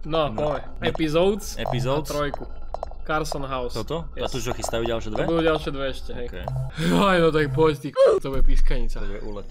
No, poďme. Episodes. Episodes. Na trojku. Carson House. Toto? Yes. A tu už chystajú ďalšie dve? To budú ďalšie dve ešte, hej. Okay. Aj no tak poď ty to bude pískanica. To bude úlet.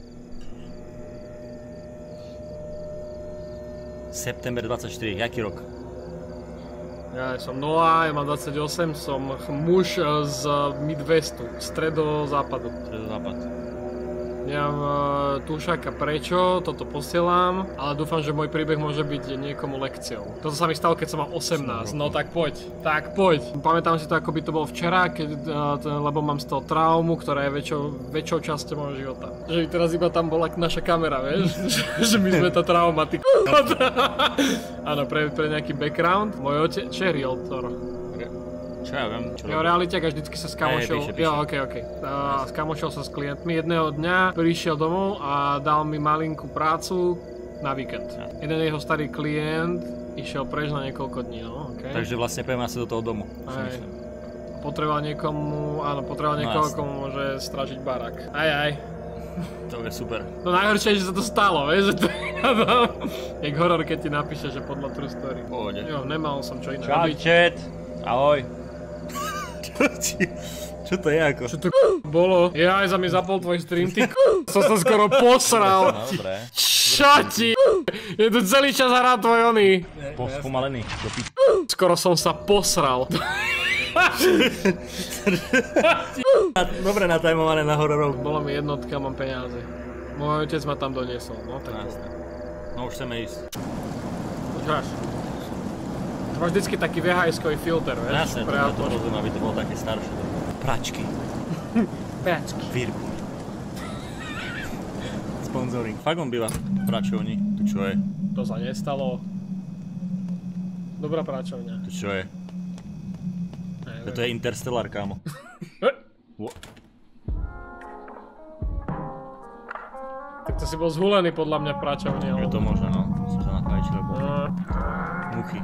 September 24, jaký rok? Ja som Noah, ja mám 28, som muž z Midwestu, stredozápadu. Stredozápad. Nemám tušaka prečo, toto posielam, ale dúfam, že môj príbeh môže byť niekomu lekciou. Toto sa mi stalo, keď som mal 18, no tak poď, Pamätám si to, ako by to bolo včera, lebo mám z toho traumu, ktorá je väčšou časťou môjho života. Že teraz iba tam bola naša kamera, vieš? Že my sme tá trauma, ty Áno, pre nejaký background, môj otec, čo je realtor? Čo ja viem? Jo, realiťak a vždycky sa s kamošou... Píše. Jo, okej. S kamošou sa s klientmi. Jedného dňa prišiel domov a dal mi malinkú prácu na víkend. Ja. Jeden jeho starý klient išiel preč na niekoľko dní, no, okej. Takže vlastne pojem asi do toho domu. Potreboval niekoho, komu môže strážiť barák. Aj. To je super. No najhoršie je, že sa to stalo, vieš, že to je jak horor, keď ti napíše, že podľa true story. Pohode. Jo, nemal som čo iné Čau, robiť. chat. Ahoj. Čo to je ako? Čo to bolo? Ja aj za mi zapol tvoj stream, ty som sa skoro posral. No, dobré. Čo ti? Je tu celý čas hrá tvoj oný. Spomalený. Skoro som sa posral. Dobre natajmované na hororov. Bolo mi jednotka, mám peniaze. Môj otec ma tam doniesol, no tak. No už chceme ísť. Počkáš. To máš vždycky taký VHS-kový filter, vieš? Jasne, to rozumiem, aby to bolo také staršie. Pračky. Pračky. Výrbu. Sponsoring. Fakt on býva v pračovni. Tu čo je? To sa nestalo. Dobrá pračovňa. Tu čo je? To je Interstellar, kámo. Tak to si bol zhulený podľa mňa v pračovni, Je to možné, no. Som sa napáčil, lebo... Muchy.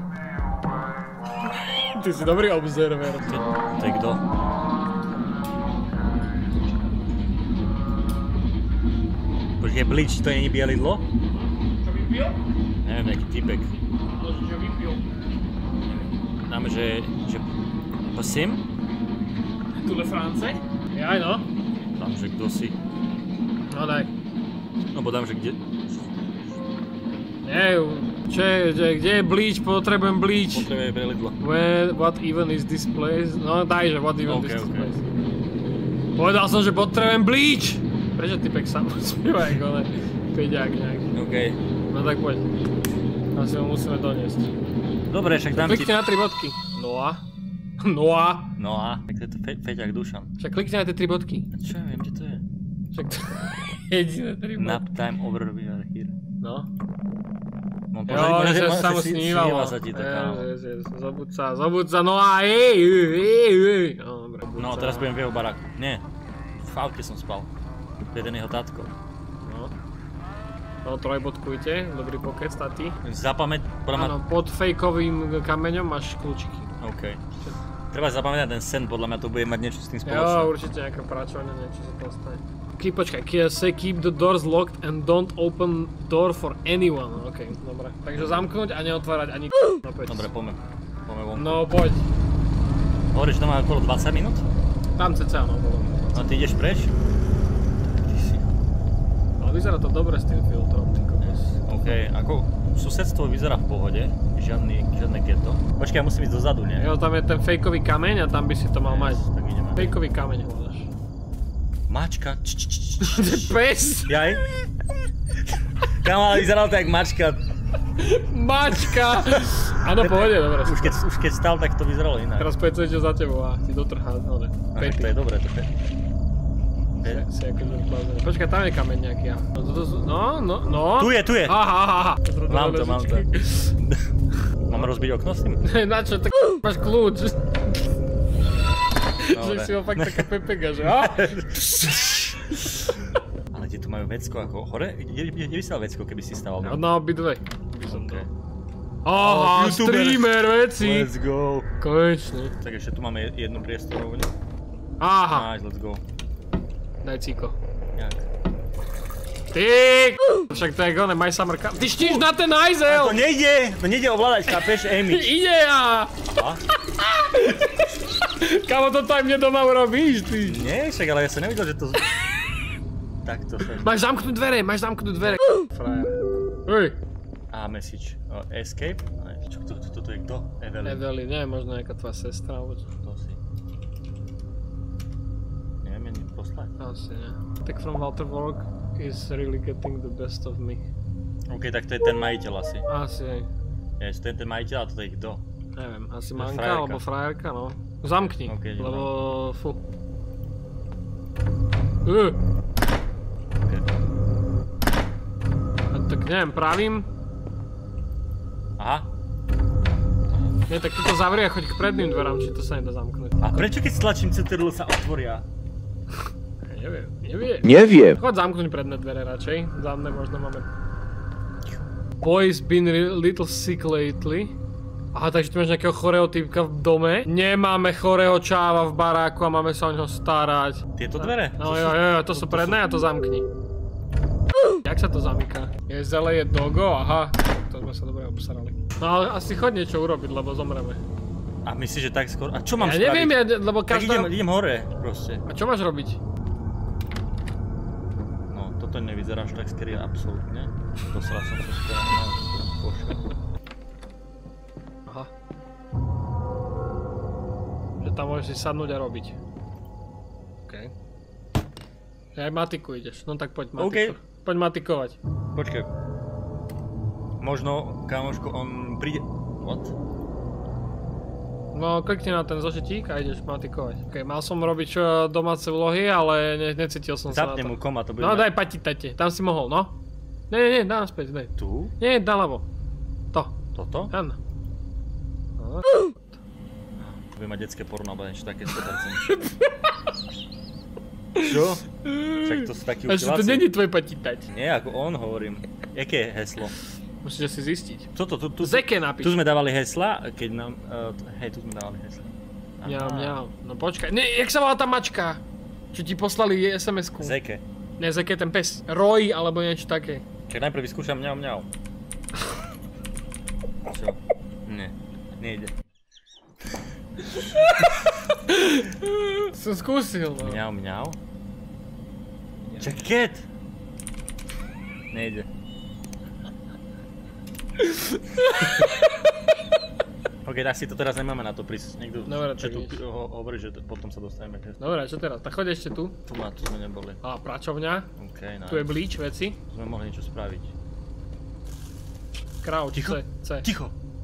Ty si dobrý observer. To je kto? Počkej, Bleach, to nie je bielidlo? Čo vypil? Neviem, nejaký typek. Ale čo vypil? Dáme, že... Prosím? Tu le France? Jaj no. Dám, že kto si. No daj. No bo dám, že kde... Nie, kde je bleach? Potrebujem bleach. Potrebuje bielidlo. What even is this place? No daj, že what even is this Okay. place. Povedal som, že potrebujem bleach! Prečo typek sám spieva ako ale peďák nejaký. Okej. No tak poď. Asi ho musíme doniesť. Dobre, však dám ti... Klikni na 3 bodky. Noah. No a? Tak to je to Feťák Dušan. Však klikni na tie 3 bodky. A čo ja viem, kde to je? Však to jediné 3 bodky. Nap time over here. No. Jo, že sa mu snívalo. Sa ti to, kámo. Zobud sa, no a ej. No, dobre. No, teraz budem v jeho baráku. Nie. V aute som spal. Jeden jeho tatko. No. No, trojbodkujte, dobrý pokec, tati. Zapamäť... Áno, pod fejkovým kameňom máš kľúčiky. OK. Treba zapamätať ten sen, podľa mňa to bude mať niečo s tým spoločné. Jo, určite nejaká pračovňa, niečo sa tam stane. Počkaj, say keep the doors locked and don't open door for anyone. OK, dobre. Takže zamknúť a neotvárať ani Dobre, poďme vonku. No, poď. Hovoríš, že to má okolo 20 minút? Tam cca, no, bolo. A ty ideš preč? Ty si. Ale vyzerá to dobre s tým filtrom, ty kokos. OK, ako susedstvo vyzerá v pohode, žiadne ghetto. Počkaj, ja musím ísť dozadu, nie? Jo, tam je ten fejkový kameň a tam by si to mal mať. Tak ideme. Fejkový kameň hľadaš. Mačka, To je pes! Jaj? Kámo, ale vyzeral to jak mačka. Mačka! Áno, pohode, dobre. Už keď stal, tak to vyzeralo inak. Teraz poď čo za tebou a ti dotrhá, no ne. To je dobré, to je. Si akože zblázený. Počkaj, tam je kameň nejaký, no. Tu je. Aha. Mám to. Máme rozbiť okno s tým? Na čo, tak máš kľúč. Že si ho fakt taká pepega, že Ale kde tu majú vecko ako hore? Kde by si dal vecko, keby si stával? Na obidve. Okay. Aha, streamer, veci. Let's go. Konečne. Tak ešte tu máme jednu priestorovňu. Aha. Nice, let's go. Daj cíko. Jak? Ty však to je gone, my summer camp. Ty štíš na ten hajzel! To nejde ovládať, chápeš, Amy. Ide ja! Kámo, toto aj mne doma urobíš, ty. Nie, však, ale ja som nevidel, že to... Takto sa... Máš zamknúť dvere. Frajer. Uj. Message. Escape? Toto je kto? Evelyn, nie, možno nejaká tvoja sestra, alebo čo? To si. Neviem, ani poslať. Asi nie. Tak from Walter Work is really getting the best of me. OK, tak to je ten majiteľ asi. Asi aj. To je ten majiteľ a toto je kto? Neviem, asi manka alebo frajerka, no. Zamkni, lebo fú. Tak neviem, pravím. Aha. Nie, tak ty to zavri a choď k predným dverám, či to sa nedá zamknúť. A prečo keď stlačím Ctrl sa otvoria? Neviem. Choď zamknúť predné dvere radšej. Zadné možno máme... Boy's been little sick lately. Aha, takže tu máš nejakého chorého typka v dome. Nemáme chorého čáva v baráku a máme sa o neho starať. Tieto dvere? No jo, to sú predné a to zamkni. Jak sa to zamyká? Je zele, je dogo, aha. To sme sa dobre obsarali. No ale asi choď niečo urobiť, lebo zomreme. A myslíš, že tak skoro? A čo mám spraviť? Ja neviem, lebo každá... Tak idem hore, proste. A čo máš robiť? No, toto nevyzerá až tak scary, absolútne. Dosral som sa skoro na pošle. Aha. Že tam môžeš si sadnúť a robiť. OK. Aj matiku ideš, no tak poď matiku. Poď matikovať. Počkaj. Možno, kamoško, on príde... What? No, klikni na ten zošitík a ideš matikovať. OK, mal som robiť domáce vlohy, ale necítil som sa na to. Zapne mu koma, to bude... No daj patitate, tam si mohol, no. Nie, dá naspäť, daj. Tu? Nie, naľavo. To. Toto? Áno. Bude mať detské porno, alebo niečo také 100%. Čo? Však to sú takí učiláci. Až to není tvoj patitať. Nie, ako on hovorím. Jaké je heslo? Musíš si zistiť. Tu Zeke napíš. Tu sme dávali hesla, keď nám... Hej, tu sme dávali hesla. Mňau. No počkaj. Nie, jak sa volá tá mačka? Čo ti poslali SMS-ku? Zeke. Ne, Zeke ten pes. Roy, alebo niečo také. Čak najprv vyskúšam mňau. Čo? Nie. Nejde. Som skúsil, no. Mňau. Čak cat! Nejde. OK, tak si to teraz nemáme na to prísť. Niekto, čo tu hovorí, že potom sa dostaneme k hestu. Dobre, čo teraz? Tak choď ešte tu. Tu sme neboli. A, pračovňa. OK, nice. Tu je bleach, veci. Tu sme mohli niečo spraviť. Crouch, C. Ticho!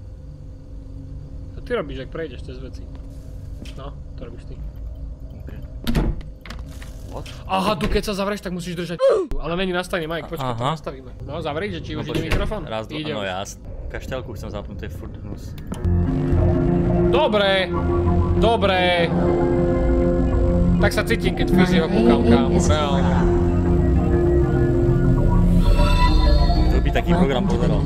To ty robíš, ak prejdeš cez veci. No, to robíš ty. OK. What? Aha, tu keď sa zavrieš, tak musíš držať ale není nastavenie, Mike, počkaj, to nastavíme. No, zavri, že či už ide mikrofón? Raz, dva, no jasne. Kašteľku chcem zapnúť, to je furt hnus. Dobre. Tak sa cítim, keď fyzio kúkam, kámo, reálne. To by taký program pozeral.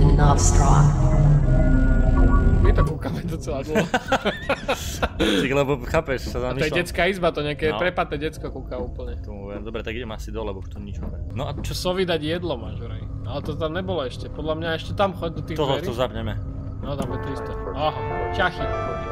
My to kúkame docela dlho. Lebo chápeš, sa zamýšľam. A to je detská izba, to nejaké prepaté decko kúka úplne. Dobre, tak idem asi dole, bo už to nič hore. No a čo? Sovi dať jedlo máš, vraj. Ale to tam nebolo ešte, podľa mňa ešte tam choď do tých dverí. To zapneme. No tam je 300. Aha, čachy.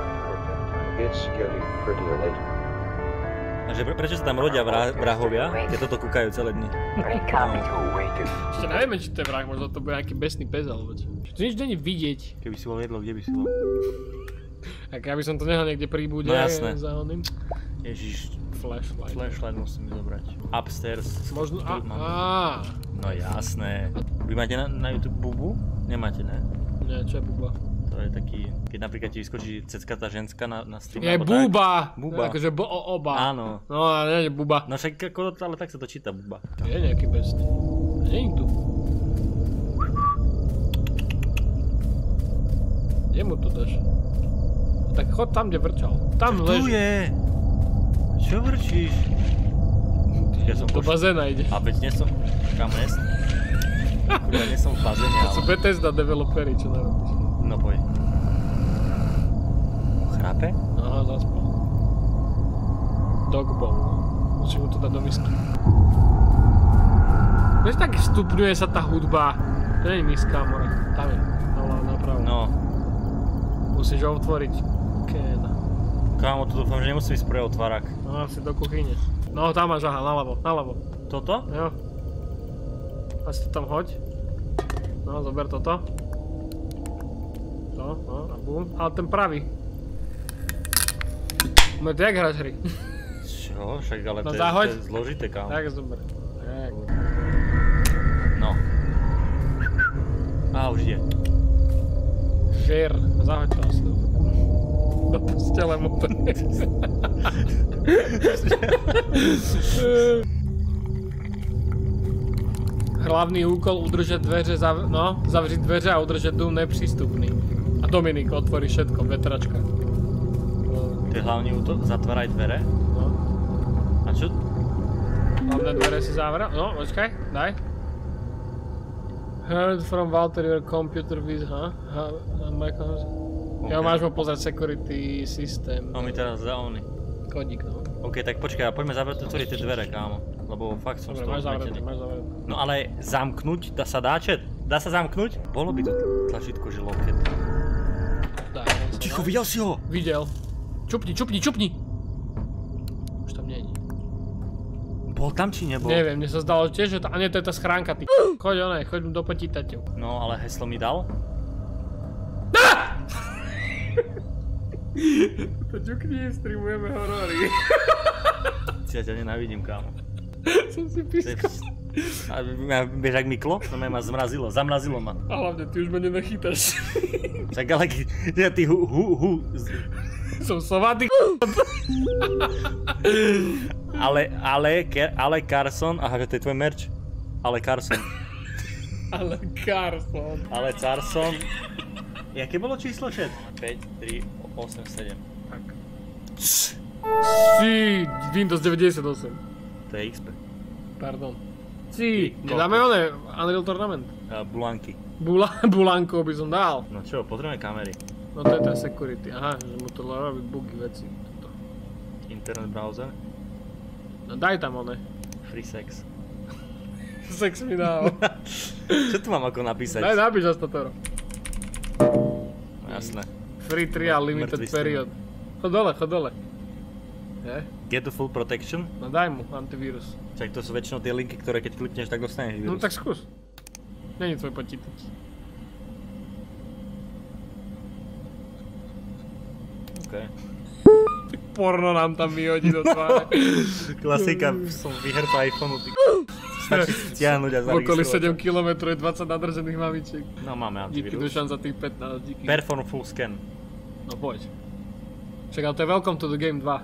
Takže prečo sa tam rodia vrahovia, keď toto kúkajú celé dni? Ešte nevieme, či to je vrah, možno to bude nejaký besný pes alebo čo. Tu nič není vidieť. Keby si bol jedlo, kde by si bol? Tak ja by som to nehal niekde pri bude za oným. Ježiš. Flashlight. Flashlight musím zobrať. Upstairs. Možno, No jasné. Vy máte na YouTube bubu? Nemáte, ne? Nie, čo je buba? To je taký, keď napríklad ti vyskočí ceckatá ženská na stream. Je buba! Buba. Akože oba. Áno. No a nie je buba. No však ale tak sa to číta buba. Je nejaký best. Nie je tu. Kde mu to dáš? Tak chod tam, kde vrčal. Tam leží. Tu je! Čo vrčíš? Ja som do bazéna ide. A veď nie som... Kam nesom? Kurva, nie som v bazéne, ale... To sú Bethesda developeri, čo narobíš? No poď. Chrápe? Aha, zaspal. Dog bowl. Musím mu to dať do misky. Vieš, tak stupňuje sa tá hudba. To nie je nízka, more. Tam je. Napravo. No. Musíš ho otvoriť. Kéna. Kámo, to dúfam, že nemusím ísť pre otvárak. No, asi do kuchyne. No, tam máš, aha, naľavo. Toto? Jo. Asi to tam hoď. No, zober toto. No, a bum. Ale ten pravý. No, to jak hráš hry? Čo? Však ale No, to zahoď. je zložité, kámo. Tak, zober. Tak. No. Á, už ide. Žer. Zahoď to asi. Do postele mu to Hlavný úkol udržet dveře, zavřít dveře a udržet dům nepřístupný. A Dominik otvorí všetko, vetračka. To je hlavný útok? Zatváraj dvere? No. A čo? Hlavné dvere si zavrel? No, počkaj, daj. Heard from Walter your computer with, Jo, máš mu pozrieť security systém. No mi teraz dá ony. Kodík, no. OK, tak počkaj, poďme otvoriť tie dvere, kámo. Lebo fakt som z Dobre, toho máš zmetený. zavreté. No ale zamknúť? Dá sa dáčet? Dá sa zamknúť? Bolo by tu tlačítko, že loket. Daj, Ticho, videl si ho? Videl. Čupni! Už tam nie je. Bol tam či nebol? Neviem, mne sa zdalo tiež, že a nie, to je tá schránka, ty. Choď do počítačov. No, ale heslo mi dal? To ťukni, streamujeme horory. Ja ťa nenávidím, kámo. Som si pískal. Vieš, ak mi klo? No ma zamrazilo ma. A hlavne, ty už ma nenachytáš. Však ale ty Som sovatý Ale Carson, aha, to je tvoj merch. Ale Carson. Ale Carson. Ale Carson. Jaké bolo číslo, chat? 5, 3, 8, 7. Tak. Si, Windows 98. To je XP. Pardon. Si, nedáme one, Unreal Tournament. Bulanky. Bulanko by som dal. No čo, potrebujeme kamery. No to je tá security, aha, že mu to robí bugy veci. Toto. Internet browser. No daj tam one. Free sex. Sex mi dal. Čo tu mám ako napísať? Daj napíš Astatoro. No, jasné. Free trial, limited period. Chod dole. Je? Get the full protection? No daj mu antivírus. Čak to sú väčšinou tie linky, ktoré keď klikneš, tak dostaneš vírus. No tak skús. Není tvoj počítač. OK. Porno nám tam vyhodí do tváre. Klasika, som vyhrtý iPhoneu, ty stačí stiahnuť a V okolí zaregistrovať. 7 km je 20 nadržených mamičiek. No máme Díky antivírus. Dušan za tých 15, díky. Perform full scan. No poď. Však ale to je Welcome to the Game 2.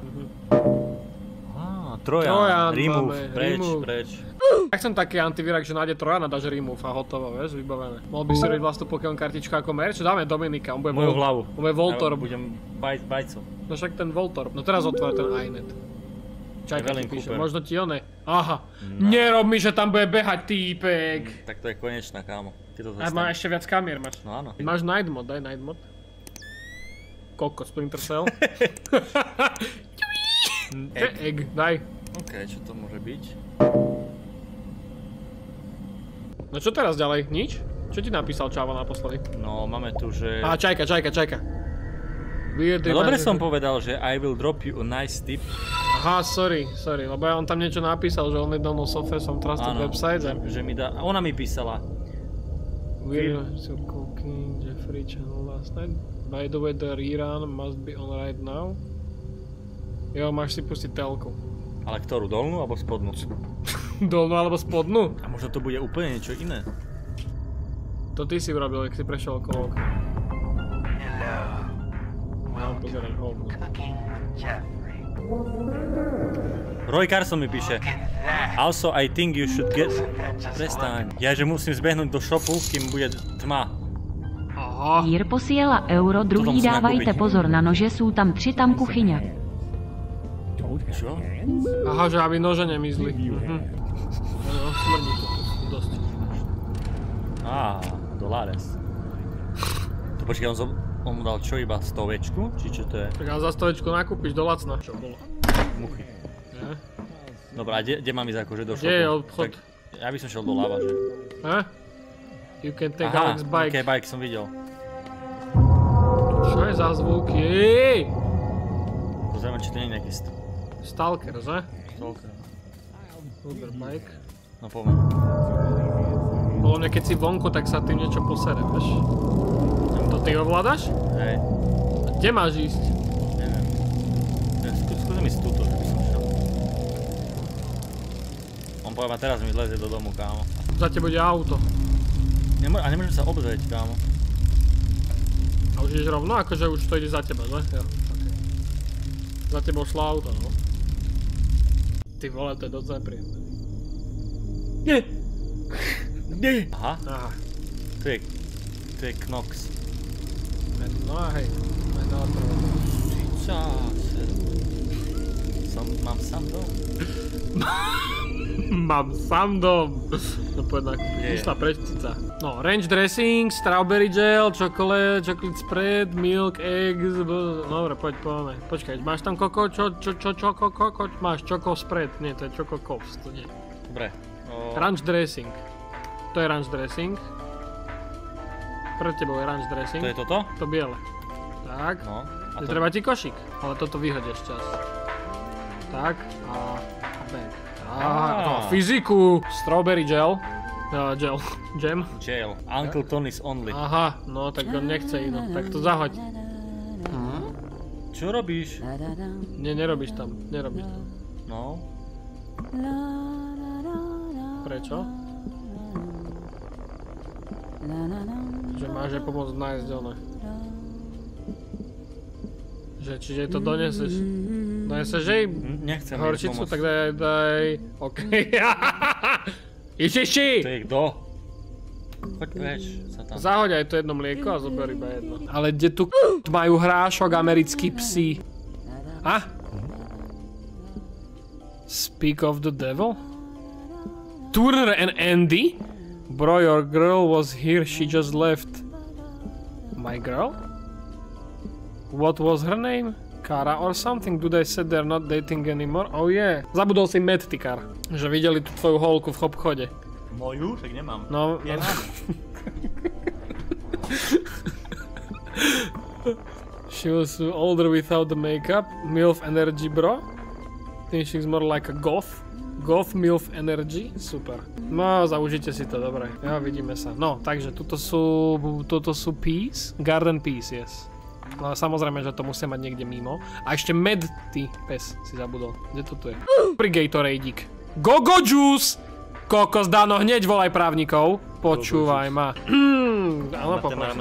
Trojan, remove, máme, preč. Tak som taký antivírak, že nájde Trojana, dáš remove a hotovo, vieš, vybavené. Mohol by si robiť vlastnú Pokémon kartičku ako merch, dáme Dominika, on bude Moju hlavu. On bude Voltorb. Ja budem bajco. No však ten Voltorb, no teraz otvor ten iNet. Čakaj, Evelyn ti píše, Cooper. možno ti one. Aha, nerob mi, že tam bude behať týpek. Tak to je konečná, kámo. A má ešte viac kamier máš. No áno. Máš night mod, daj night mod. Koko, Splinter Cell. Egg, daj. OK, čo to môže byť? No čo teraz ďalej? Nič? Čo ti napísal Čavo naposledy? No, máme tu, že... Á, čajka. No dobre som povedal, že I will drop you a nice tip. Aha, sorry, lebo on tam niečo napísal, že on nedal software from trusted websites. Že mi dá... Ona mi písala. We're still cooking Jeffrey channel last night. By the way, the rerun must be on right now. Jo, máš si pustiť telku. Ale ktorú? Dolnú alebo spodnú? Dolnú alebo spodnú? A možno to bude úplne niečo iné. To ty si urobil, keď si prešiel okolo okna. No, pozeraj, hovno. Roy Carson mi píše. Also, I think you should get... Prestaň. Ja, že musím zbehnúť do shopu, kým bude tma. Aha. Jier posílala euro, druhý musím dávajte nakúpiť. pozor na nože, sú tam 3 tam kuchyně. Čo? Aha, že aby nože nemizli. No, smrdí to dosť. Doláres. To počkaj, on mu dal čo, iba stovečku? Či čo to je? Tak ale za stovečku nakúpiš do lacna. Čo bolo? Muchy. Ne? Dobrá, kde mám ísť akože do shopu? Kde je obchod? Tak Ja by som šiel doľava, že? You can take Aha, Alex bike. ok, bike som videl. Čo je za zvuky? Pozrieme, či to nie je nejaký Stalker, že? stalker. Uber bike. No poďme. Bolo mňa, keď si vonku, tak sa tým niečo posere, vieš? To ty ovládaš? Hej. A kde máš ísť? Neviem. Skúsim ísť túto, že by som šiel. On povie ma teraz mi zlezie do domu, kámo. Za tebou ide auto. A nemôžem sa obzrieť, kámo. A už ideš rovno? Akože už to ide za teba, že? Jo, okay. Za tebou šlo auto, no. Ty vole, to je dosť nepríjemné. Nie! Nie! Aha, Aha. tu je Knox. No a hej. Aj na prvom. Mám sám dom. Mám sám dom. No poď nakúpiť. Išla prečtica. No, range dressing, strawberry gel, chocolate spread, milk, eggs, dobre, poďme. Počkaj, máš tam koko, koko, máš choco spread, nie, to je choco cops, to nie. Dobre. Ranch dressing. To je ranch dressing. Pred tebou je ranch dressing. To je toto? To biele. Tak. No. A to... Treba ti košík, ale toto vyhodieš čas. Tak a bang. Tak, no, fyziku. Strawberry gel. Gel. Jam. Jail. Uncle Tony's only. Aha, no tak on nechce ino. Tak to zahoď. Čo robíš? Nie, nerobíš tam. Nerobíš tam. No. Prečo? Že máš aj pomôcť nájsť ono. Že, čiže to doneseš. Doneseš jej Nechcem horčicu, tak daj. Okej. Ježiši! To je kto? Choď preč, sa tam. Zahoď aj to jedno mlieko a zober iba jedno. Ale kde tu majú hrášok americkí psi? A? Speak of the devil? Turner and Andy? Bro, your girl was here, she just left. My girl? What was her name? Kara or something? Do they said they're not dating anymore? Oh yeah. Zabudol si Matt, Tikar. Že videli tú tvoju holku v obchode. Moju? Tak nemám. No. Ja mám. She was older without the makeup. MILF energy, bro. Think she's more like a goth. Goth MILF energy. Super. No, zaužite si to, dobre. Ja, vidíme sa. No, takže toto sú peas. Garden peas, yes. No samozrejme, že to musia mať niekde mimo. A ešte med, ty pes, si zabudol. Kde to tu je? Pri Gatoradík. Go juice! Kokos, Dano, hneď volaj právnikov. Počúvaj ma. Áno, poprosím.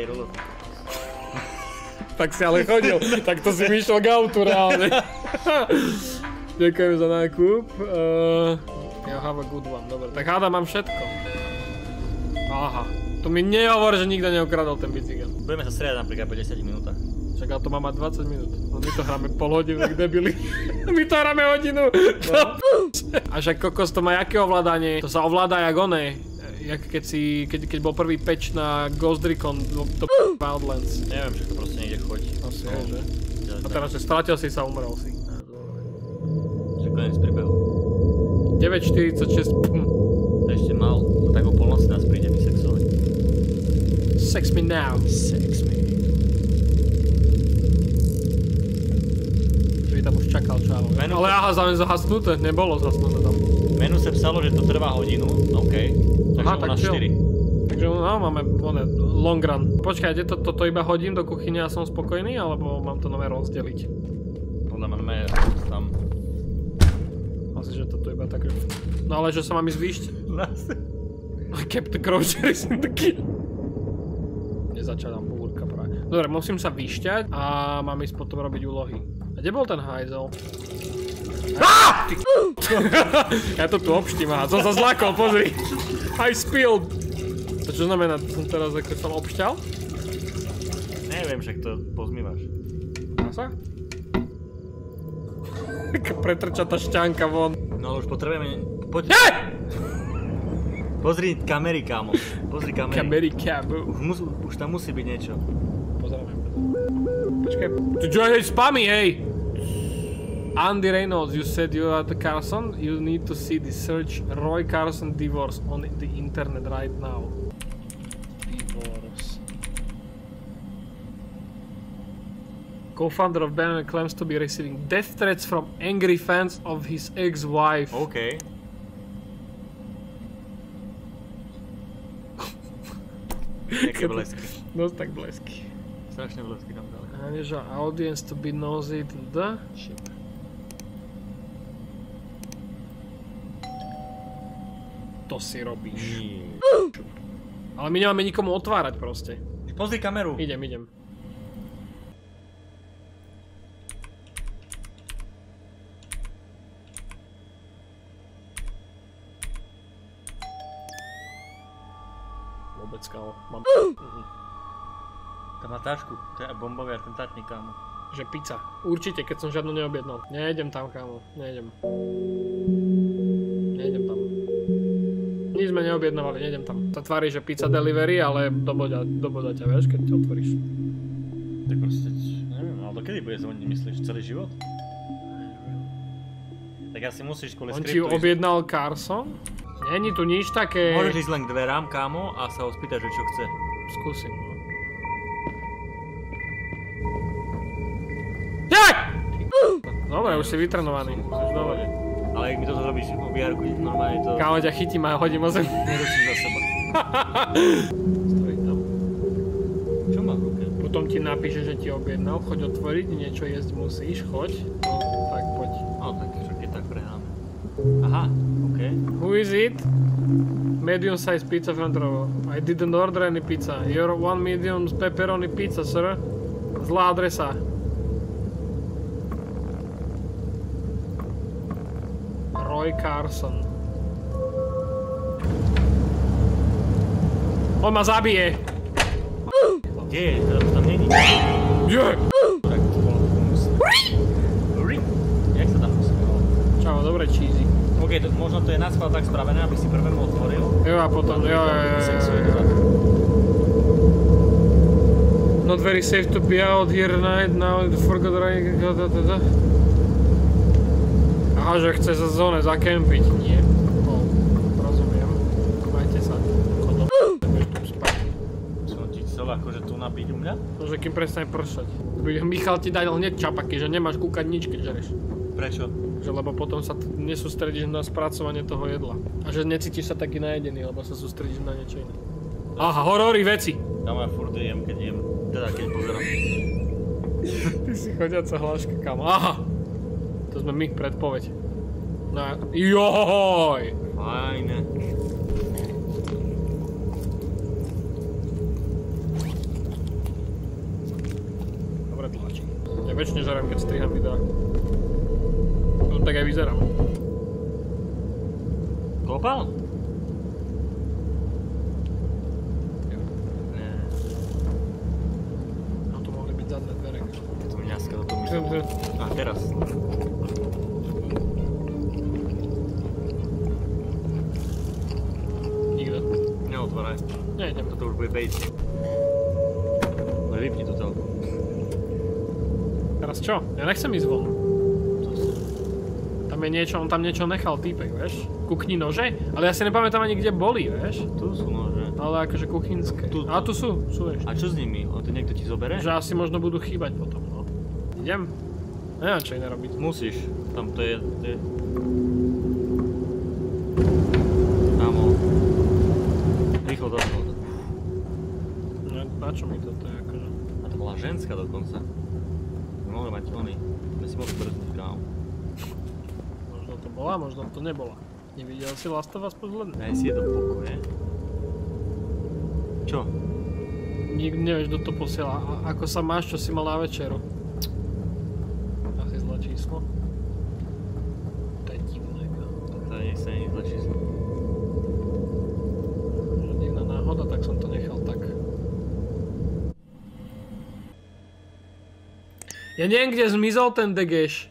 Tak si ale chodil. Tak to si myšiel k autu reálne. Ďakujem za nákup. Ja have a good one, dobre. Tak hádam, mám všetko. Aha. Tu mi nehovor, že nikto neukradol ten bicykel. Budeme sa striedať napríklad po 10 minútach. Však ale to má mať 20 minút. No my to hráme pol hodinu, jak debili. My to hráme hodinu. No. A však kokos to má jaké ovládanie? To sa ovláda jak oné. Jak keď bol prvý patch na Ghost Recon do Wildlands. Neviem, že to proste niekde chodí. Asi je, že? A teraz, že stratil si sa, umrel si. Že koniec príbehu. 9.46. To je ešte málo. To tak o polnoci nás príde vysexovať. Sex me now. Sex me. Že by tam už čakal čávo. Ale aha, zahasnuté, nebolo zhasnuté tam. Menu sa psalo, že to trvá hodinu. OK. Takže aha, u tak nás chill. 4. Takže no, máme long run. Počkajte, toto iba hodím do kuchyne a som spokojný, alebo mám to nové rozdeliť? Podľa mňa máme tam. Asi, že toto iba tak... No ale že sa mám ísť výšť. I kept the groceries in the kill. Nezačal tam búrka práve. Dobre, musím sa vyšťať a mám ísť potom robiť úlohy. A kde bol ten hajzel? Ja to tu obštím, aha, som sa zlákol, pozri. I spilled. To čo znamená, som teraz ako som obšťal? Neviem, však to pozmývaš. Dá sa? Taká pretrčatá šťanka von. No ale už potrebujeme... Poď. Pozri kamery, kámo. Pozri kamery. Kamery, kámo. Už tam musí byť niečo. Pozrieme. Počkaj. Tu čo je spamy, hej. Andy Reynolds, you said you are the Carson. You need to see the search Roy Carson divorce on the internet right now. Divorce. Co-founder of Banner claims to be receiving death threats from angry fans of his ex-wife. OK. Jaké blesky. No tak blesky. Strašné blesky tam dali. Manager audience to be nosy to the shit. To si robíš. Nie. Ale my nemáme nikomu otvárať proste. Pozri kameru. Idem. Vôbec, kámo. Mám... Tam má tašku, to je bombový atentátnik, kámo. Že pizza. Určite, keď som žiadnu neobjednal. Nejdem tam, kámo. Nejdem tam. Nič sme neobjednávali, nejdem tam. Sa tvári, že pizza delivery, ale doboda ťa, vieš, keď ti otvoríš. Tak proste, neviem, ale dokedy bude zvoniť, myslíš, celý život? Tak asi musíš kvôli On skriptu ti objednal Carson? Není tu nič také... Môžeš ísť len k dverám, kámo, a sa ho spýtať, že čo chce. Skúsim. Dobre, už si vytrenovaný. Dobre. Ale ak mi toto robíš vo VR-ku, normálne to... Kámo ťa chytím a hodím o zem. Neruším za seba. Stojí tam. Čo má v ruke? Potom ti napíše, že ti objednal, choď otvoriť, niečo jesť musíš, choď. No, tak poď. No tak, však je tak prehráme. Aha, okej. Who is it? Medium size pizza front row. I didn't order any pizza. You're one medium pepperoni pizza, sir. Zlá adresa. Roy Carson. On ma zabije. Kde je? To tam není. Je! Tak to bolo Ring? Jak sa tam musí? Čau, dobre, cheesy. OK, možno to je naschvál tak spravené, aby si prvému otvoril. Jo, a potom, jo. Not very safe to be out here tonight, now forgot running. Aha, že chce sa zóne zakempiť. Nie. No, rozumiem. Majte sa. Chodom. Budeš tu spať. Som ti chcel akože tu napiť u mňa? Môže kým prestane pršať. Michal ti dal hneď čapaky, že nemáš kúkať nič, keď žereš. Prečo? Že lebo potom sa nesústredíš na spracovanie toho jedla. A že necítiš sa taký najedený, lebo sa sústredíš na niečo iné. Aha, horory veci! Tam ja furt jem, keď jem. Teda keď pozerám. Ty si chodiaca hláška, kamo. Aha! To sme my, predpoveď. No, joj! Fajne. Dobre tlačí. Ja väčšine žerám, keď striham videá. No tak aj vyzerám. Klopal? No to mohli byť zadné dvere. To mi dneska do toho myslím. A teraz. Nikto. Neotváraj. Nejdem. Toto už bude bejt. No vypni tú telku. Teraz čo? Ja nechcem ísť von. Tam je niečo, on tam niečo nechal týpek, vieš? Kuchni nože? Ale ja si nepamätám ani kde boli, vieš? Tu sú nože. Ale akože kuchynské. Tu. A tu sú ešte. A čo s nimi? O, to niekto ti zobere? Že asi možno budú chýbať potom, no. Idem? Neviem, čo iné robiť. Musíš. Tam to je... Támo. Rýchlo do toho. No, na čo mi toto je akože? A to bola ženská dokonca. Mohli mať oni. My si mohli brznúť, kámo. Možno to bola, možno to nebola. Nevidel si Last of Us posledný? Daj si je do pokoje. Čo? Nikdy nevieš, kto to posiela. A ako sa máš, čo si mal na večeru? Asi zlé číslo. To je divné, kámo. To nie sa ani zle číslo. Že divná náhoda, tak som to nechal tak. Ja neviem, kde zmizol ten degeš.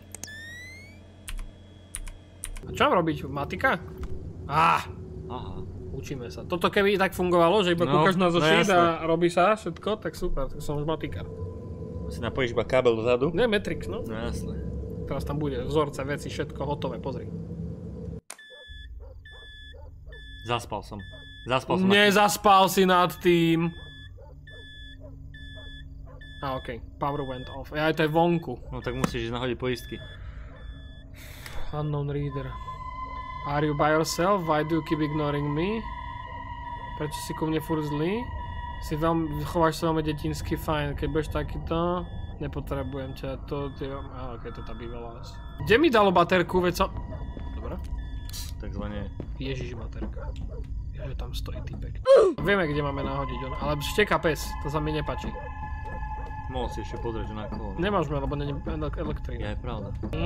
A čo mám robiť? Matika? Aha. Učíme sa. Toto keby tak fungovalo, že iba kúkaš na zošit a robí sa všetko, tak super, tak som už matikár. Si napojíš iba kábel dozadu? Nie, Matrix, no. No jasné. Teraz tam bude vzorce, veci, všetko hotové, pozri. Zaspal som. Nezaspal si nad tým. Okej, power went off. Ja, to je vonku. No tak musíš ísť nahodiť poistky. Unknown reader. Are you by yourself? Why do you keep ignoring me? Prečo si ku mne furt zlý? Chováš sa veľmi detinsky, fajn. Keď budeš takýto, nepotrebujem ťa. Okej, to tá bývalá asi. Kde mi dalo baterku, veď sa... Dobre. Takzvané. Ježiš, baterka. Ježiš, tam stojí týpek. Vieme, kde máme nahodiť on, ale šteká pes, to sa mi nepáči. Mohol si ešte pozrieť na kolo. Nemôžeme, lebo není elektrína. Ja, je pravda.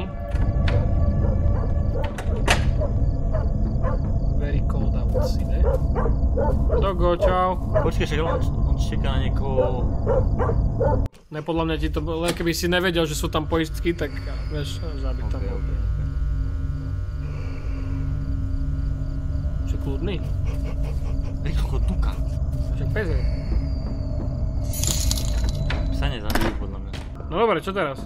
Very cold outside. Dogo, čau. Počkej, však on čeká na niekoho... Ne, podľa mňa ti to... Len keby si nevedel, že sú tam poistky, tak vieš, že aby tam bol. Čiže kľudný? Koľko tuka. Však pes je. Psa nezabijú, podľa mňa. No dobre, čo teraz?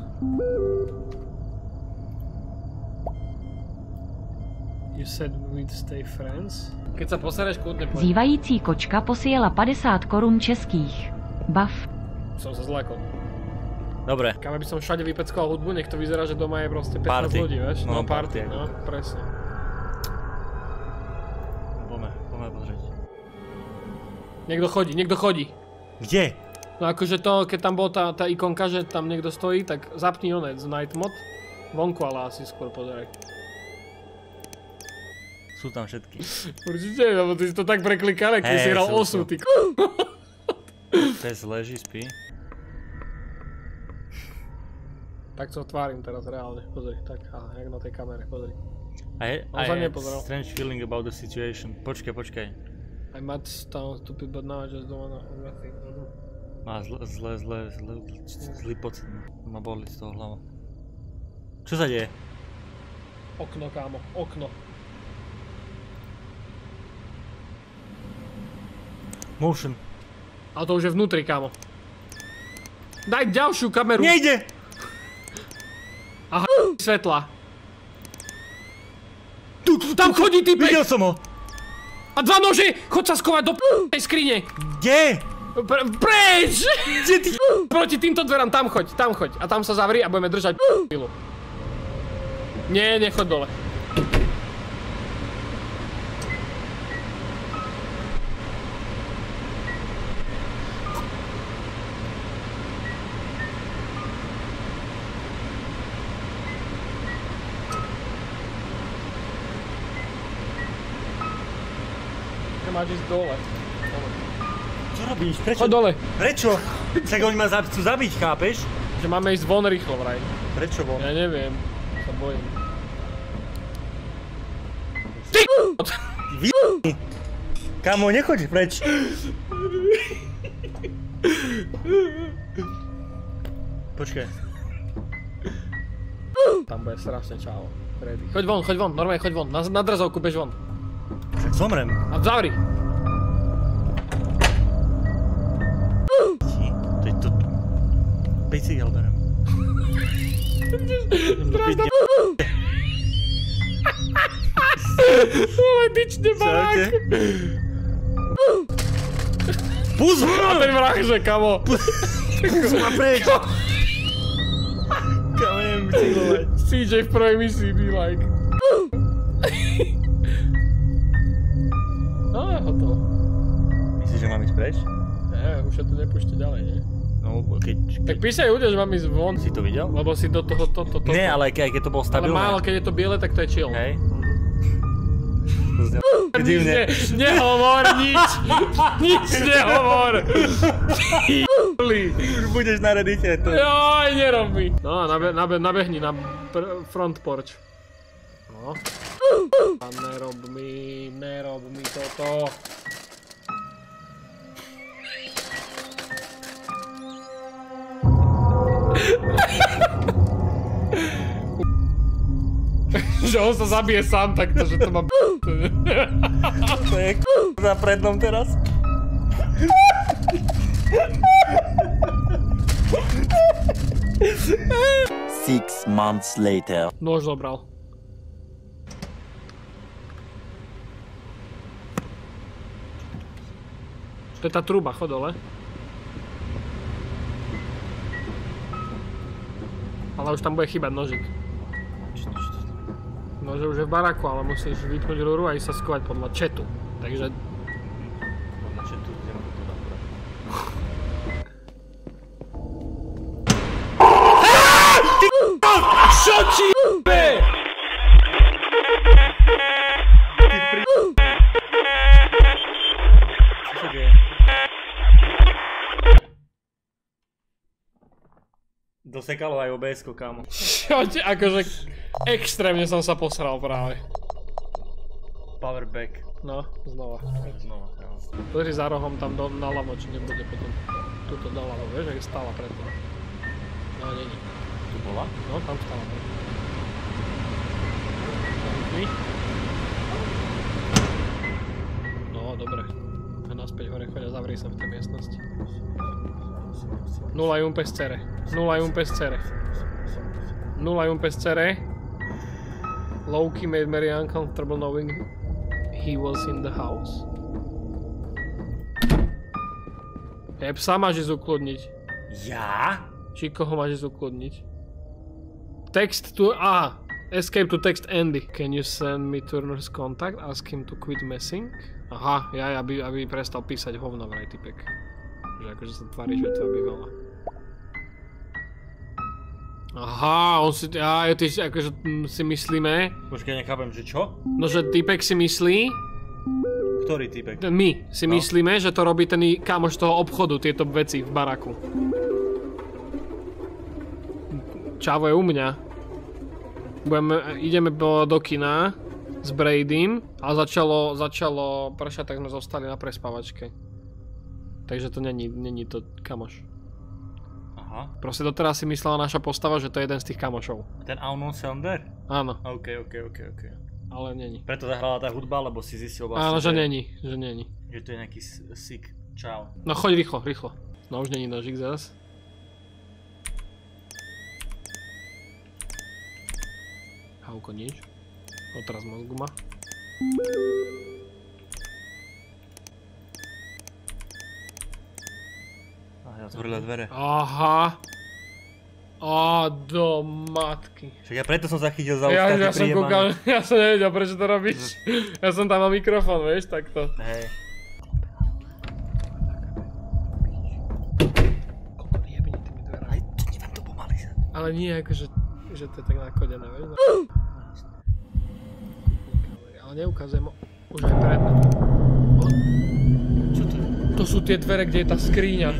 You said we'd stay friends? Keď sa posereš, kľudne poď. Zývající kočka posílala 50 korun českých. Bav. Som sa zlákol. Dobre. Kam by som všade vypeckoval hudbu, nech to vyzerá, že doma je proste 15 ľudí, vieš? No, party, party. no, presne. Poďme pozrieť. Niekto chodí. Kde? No akože to, keď tam bola tá ikonka, že tam niekto stojí, tak zapni onec, night mod. Vonku ale asi skôr pozeraj. Sú tam všetky. Určite, lebo ty si to tak preklikal, keď si hral osu, ty Pes leží, spí. Tak to tvárim teraz reálne, pozri, tak, jak na tej kamere, pozri. I had a strange feeling about the situation. Počkaj. I might sound stupid, but now I just don't wanna overthink. Má zlý pocit. Ma boli z toho hlava. Čo sa deje? Okno, kámo, okno. Motion. Ale to už je vnútri, kámo. Daj ďalšiu kameru. Nejde! Aha, svetla. Tam chodí typek! Videl som ho! A dva nože! Chod sa skovať do tej skrine! Kde? Preč! Kde ty? Proti týmto dverám, tam choď. A tam sa zavri a budeme držať p***ilu. Nie, nechoď dole. Máš ísť dole. Čo robíš? Prečo? Choď dole. Prečo? Však oni ma chcú zabiť, chápeš? Že máme ísť von rýchlo vraj. Prečo von? Ja neviem. Sa bojím. Ty Kamo, nechoď preč. Počkaj. Tam bude strašne čávo. Choď von, normálne choď von. Na drazovku bež von. Však zomrem. A zavri. To je to... Bicykel berem. Strašná ale tyčne barák. Pus! A ten vrah, že kamo. Pus ma preč. Kamo, neviem bicyklovať. CJ v prvej misii be like. No, je hotovo. Myslíš, že mám ísť preč? Nie, už sa to nepúšte ďalej, nie? No, keď... Tak písaj ľudia, že mám ísť von. Si to videl? Lebo si do toho toto. Nie, ale keď to bolo stabilné. Ale málo, keď je to biele, tak to je chill. Hej. Nehovor nič! Nič nehovor! Už budeš na Reddite. Joj, nerob mi! No, nabehni na front porch. No. A nerob mi toto. Že on sa zabije sám takto, že to má To je za prednom teraz. 6 months later. Nôž zobral. To je tá truba, chod dole. Ale už tam bude chýbať nožik. Nože už je v baraku, ale musíš vypnúť rúru a ísť sa skovať podľa četu. Takže... Podľa četu idem to dať. Čo ti je? Čo sa deje? Dosekalo aj OBS-ko, kámo. Čo ti? Akože extrémne som sa posral práve. Powerback. No, znova. Znova, kámo. Pozri za rohom tam naľavo, či nebude potom tuto doľavo, vieš, jak stála predtým. No, není. Tu bola? No, tam stála predtým. Vypni. No, dobre. A naspäť hore choď a zavri sa v tej miestnosti. 0 jumpe z cere. 0 jumpe z cere. 0 jumpe z cere. Loki made Mary uncomfortable knowing he was in the house. Psa máš ísť ukludniť. Ja? Či koho máš ísť ukludniť? Text to... Escape to text Andy. Can you send me Turner's contact? Ask him to quit messing? Aha, aby prestal písať hovno vraj typek. Že akože sa tvári, že je tvoja bývalá. Aha, on si... ty akože si myslíme... Počkaj, nechápem, že čo? No, že typek si myslí... Ktorý typek? My si myslíme, že to robí ten kamoš toho obchodu, tieto veci v baraku. Čavo je u mňa. Ideme do kina s Bradym a začalo pršať, tak sme zostali na prespávačke. Takže to není to kamoš. Aha. Proste doteraz si myslela naša postava, že to je jeden z tých kamošov. Ten unknown sender? Áno. OK. Ale není. Preto zahrala tá hudba, lebo si zistil vlastne, Áno, že není. Že to je nejaký sick child. No choď rýchlo. No už není nožík zás. Hauko nič. Otraz mozgu má. Ja otvorila dvere. Aha. Do matky. Však ja preto som zachytil za ústa, Ja som kúkal, ja som nevedel, prečo to robíš. Ja som tam mal mikrofón, vieš, takto. Hej. Aj to neviem to pomaly. Ale nie akože, že to je tak nakodené, vieš. Ale neukazujem, už aj predmet. Čo to je? To sú tie dvere, kde je tá skríňa.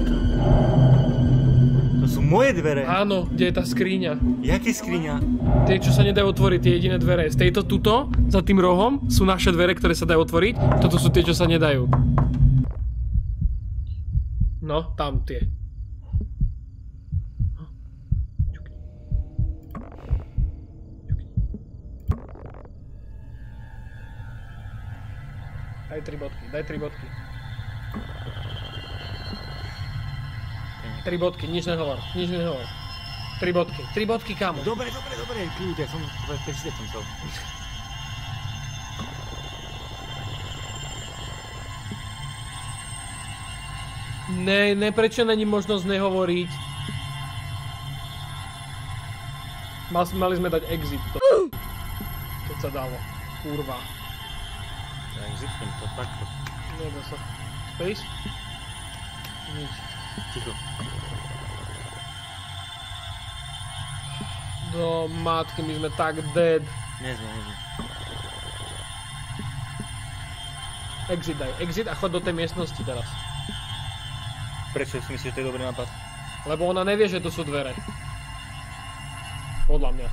To sú moje dvere. Áno, kde je tá skríňa. Jaké skriňa? Tie, čo sa nedajú otvoriť, tie jediné dvere. Z tejto tuto, za tým rohom, sú naše dvere, ktoré sa dajú otvoriť. Toto sú tie, čo sa nedajú. No, tam tie. Daj 3 bodky. 3 bodky, nič nehovor. 3 bodky, kámo. Dobre, kľud, ja som prečítať som chcel. Ne, prečo není možnosť nehovoriť? Mali sme dať exit. Keď sa dalo. Kurva. Exitnem to takto. Nedá sa. Space? Nič. Ticho. Do matky, my sme tak dead. Nie sme. Exit daj. Exit a chod do tej miestnosti teraz. Prečo si myslíš, že to je dobrý nápad? Lebo ona nevie, že tu sú dvere. Podľa mňa.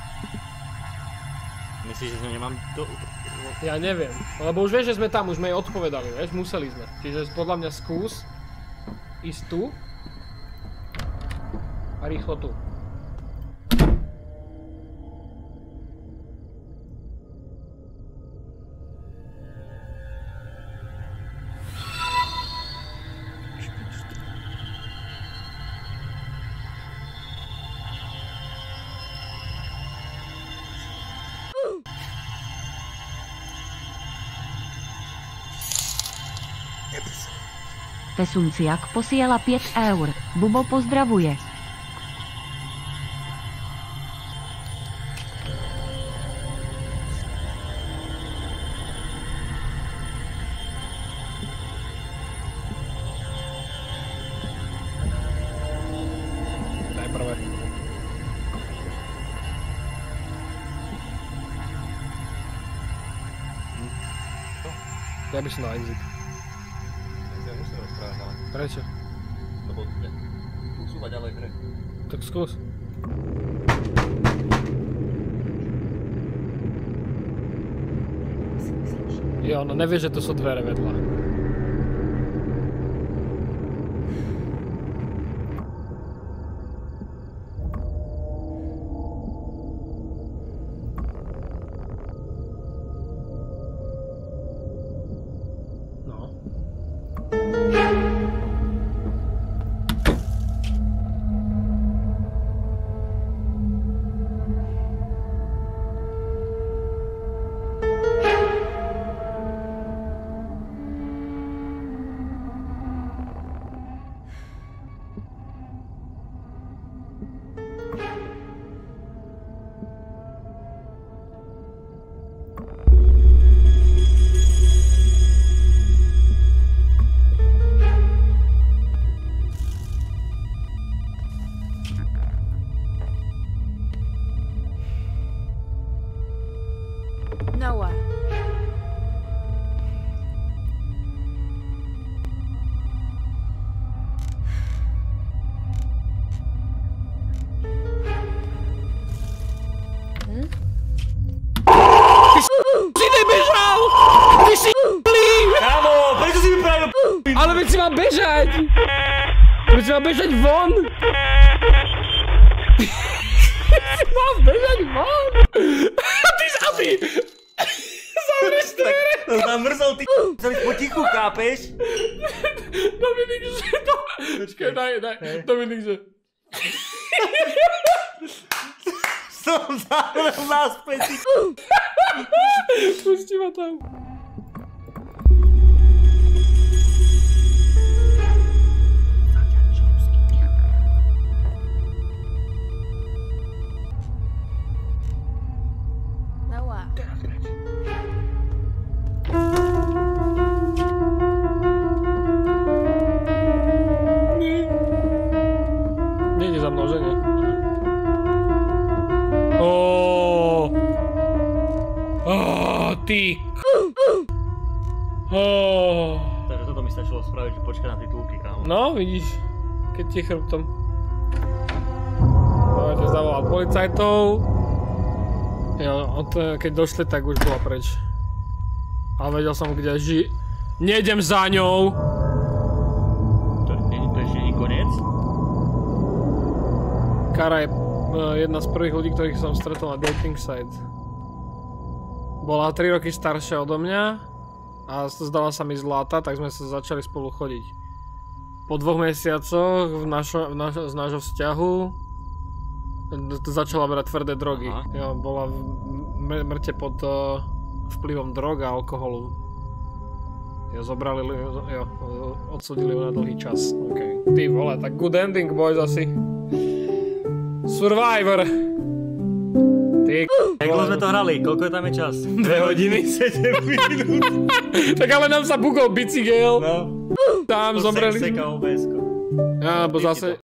Myslíš, že sme nemám to... Ja neviem. Lebo už vieš, že sme tam, už sme jej odpovedali, vieš, museli sme. Čiže podľa mňa skús ísť tu a rýchlo tu. Pesunciak posílala 5 eur. Bubo pozdravuje. Daj prvé. Ja by som dal exit. Ja musím rozprávať, ale... Prečo? Lebo súva ďalej hre. Tak skús. Jo, no nevieš, že to sú dvere vedľa. Noah. Si nebežal! Ty si Kámo, prečo si mi pravil ale veď si mal bežať! Veď si mal bežať von! Si mal bežať von! Ty zabí! Zavrieš dvere! Zamrzol ty chcel ísť potichu, kápeš? Dominik, že to... Počkaj, daj. Dominik, že... Som zavrel naspäť. Pusti ma tam. Noah. Nejde za mnou, že nie? Ty. Takže toto mi stačilo spraviť, že počkaj na titulky, kámo. No, vidíš, keď ti chrbtom. Máte zavolal policajtov. Jo, keď došli, tak už bola preč. Ale vedel som, kde Nejdem za ňou! To ešte nie koniec? Kara je jedna z prvých ľudí, ktorých som stretol na dating site. Bola 3 roky staršia odo mňa a zdala sa mi zlata, tak sme sa začali spolu chodiť. Po 2 mesiacoch z nášho vzťahu začala brať tvrdé drogy. Jo, bola mŕte pod vplyvom drog a alkoholu. Jo, zobrali, odsúdili ju na dlhý čas. Okay. Ty vole, tak good ending boys asi. Survivor! Jak dlho sme to hrali? Koľko tam je čas? 2 hodiny 7 minút. Tak ale nám sa bugol bicykel. No. Tam zomreli. Seka OBS-ko. Ja, bo zase...